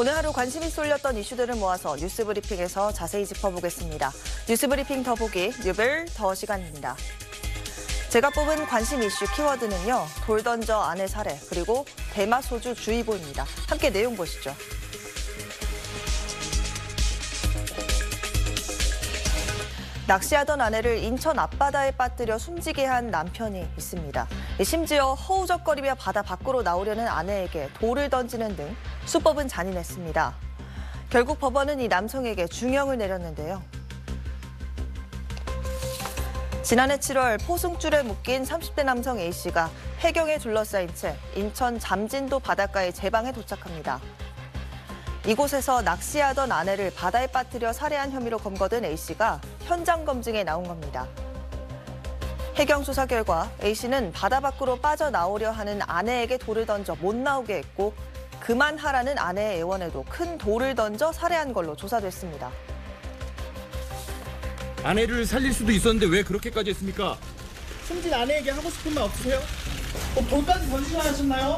오늘 하루 관심이 쏠렸던 이슈들을 모아서 뉴스브리핑에서 자세히 짚어보겠습니다. 뉴스브리핑 더보기 뉴빌 더 시간입니다. 제가 뽑은 관심 이슈 키워드는요. 돌 던져 아내 살해 그리고 대마소주 주의보입니다. 함께 내용 보시죠. 낚시하던 아내를 인천 앞바다에 빠뜨려 숨지게 한 남편이 있습니다. 심지어 허우적거리며 바다 밖으로 나오려는 아내에게 돌을 던지는 등 수법은 잔인했습니다. 결국 법원은 이 남성에게 중형을 내렸는데요. 지난해 7월 포승줄에 묶인 30대 남성 A씨가 해경에 둘러싸인 채 인천 잠진도 바닷가에 제방에 도착합니다. 이곳에서 낚시하던 아내를 바다에 빠뜨려 살해한 혐의로 검거된 A씨가 현장 검증에 나온 겁니다. 해경 수사 결과 A씨는 바다 밖으로 빠져나오려 하는 아내에게 돌을 던져 못 나오게 했고 그만하라는 아내의 애원에도 큰 돌을 던져 살해한 걸로 조사됐습니다. 아내를 살릴 수도 있었는데 왜 그렇게까지 했습니까? 숨진 아내에게 하고 싶은 말 없으세요? 돌까지 던지려 하셨나요?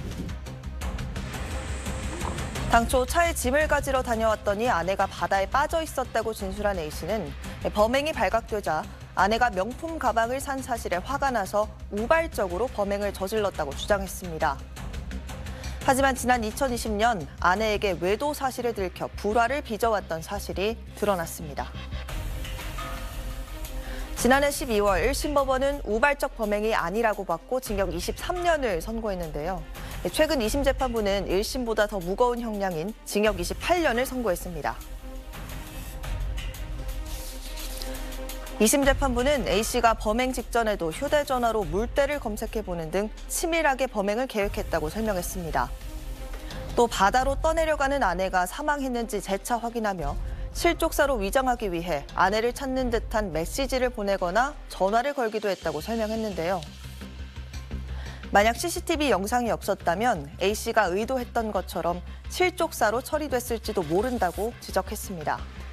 당초 차에 짐을 가지러 다녀왔더니 아내가 바다에 빠져 있었다고 진술한 A씨는 범행이 발각되자 아내가 명품 가방을 산 사실에 화가 나서 우발적으로 범행을 저질렀다고 주장했습니다. 하지만 지난 2020년 아내에게 외도 사실을 들켜 불화를 빚어왔던 사실이 드러났습니다. 지난해 12월 1심 법원은 우발적 범행이 아니라고 봤고 징역 23년을 선고했는데요. 최근 2심 재판부는 1심보다 더 무거운 형량인 징역 28년을 선고했습니다. 2심 재판부는 A씨가 범행 직전에도 휴대전화로 물때를 검색해보는 등 치밀하게 범행을 계획했다고 설명했습니다. 또 바다로 떠내려가는 아내가 사망했는지 재차 확인하며 실족사로 위장하기 위해 아내를 찾는 듯한 메시지를 보내거나 전화를 걸기도 했다고 설명했는데요. 만약 CCTV 영상이 없었다면 A씨가 의도했던 것처럼 실족사로 처리됐을지도 모른다고 지적했습니다.